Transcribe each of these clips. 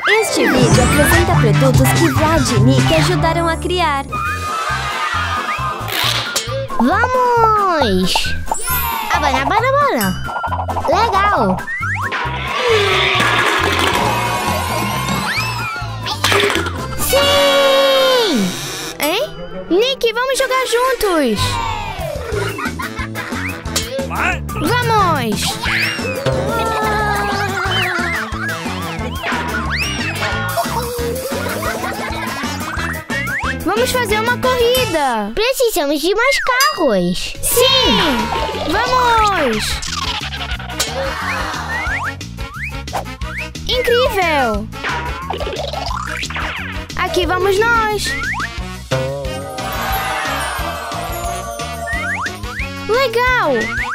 Este vídeo apresenta produtos que Vlad e Nick ajudaram a criar. Vamos! Bora! Legal! Sim! Hein? Nick, vamos jogar juntos! Vamos! Vamos fazer uma corrida! Precisamos de mais carros! Sim! Vamos! Incrível! Aqui vamos nós! Legal!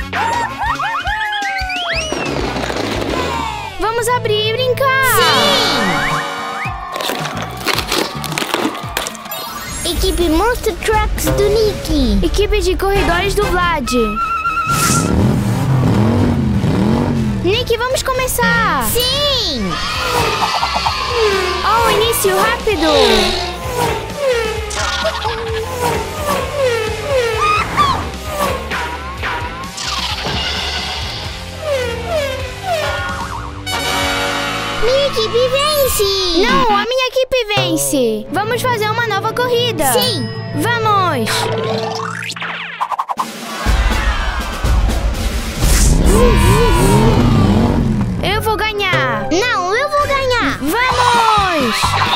Vamos abrir e brincar! Sim! Equipe Monster Trucks do Nick! Equipe de corredores do Vlad! Nick, vamos começar! Sim! Oh, início rápido! Minha equipe vence! Não, a minha equipe vence! Vamos fazer uma nova corrida! Sim! Vamos! Eu vou ganhar! Não, eu vou ganhar! Vamos!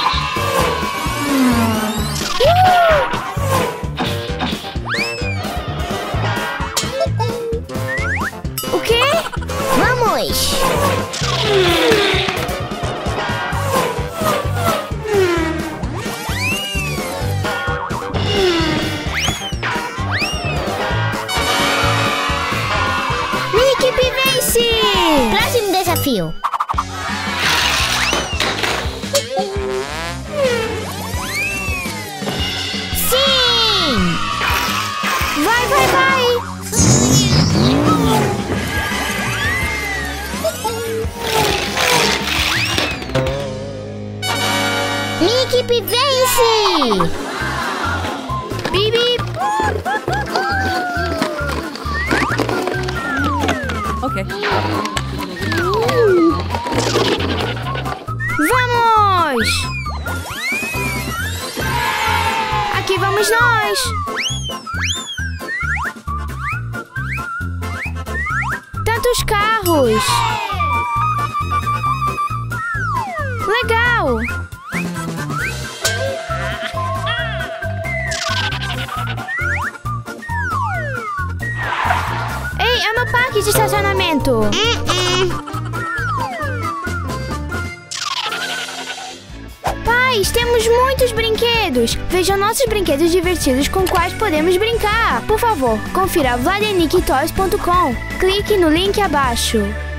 O quê? Vamos! Minha equipe vence! Próximo desafio! Sim! Vai! Minha equipe vence! Bibi! Ok. Vamos! Aqui vamos nós! Tantos carros! Legal! Ei, é meu parque de estacionamento! Pais, temos muitos brinquedos! Vejam nossos brinquedos divertidos com quais podemos brincar! Por favor, confira vladenicktoys.com. Clique no link abaixo.